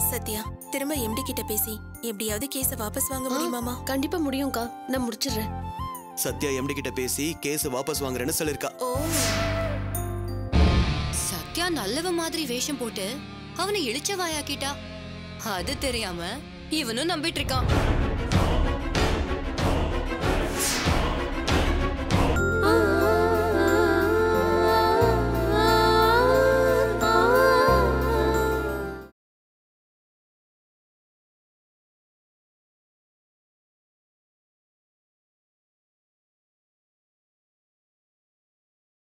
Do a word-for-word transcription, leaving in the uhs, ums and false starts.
சத்யா, திரும்ப எம்டி கிட்ட பேசி எப்படியாவது கேஸ வாபஸ் வாங்க முடியுமாமா? கண்டிப்பா முடியும்க்கா, நான் முடிச்சிடுறேன். சத்யா எம்டி கிட்ட பேசி கேஸ் வாபஸ் வாங்குறேன்னு சொல்லிருக்கா. ஓ, சத்யா நல்லவ மாதிரி வேஷம் போட்டு அவனை இழிச்சவாயாக்கிட்டா. அது தெரியாம இவனும் நம்பிட்டு இருக்கான்.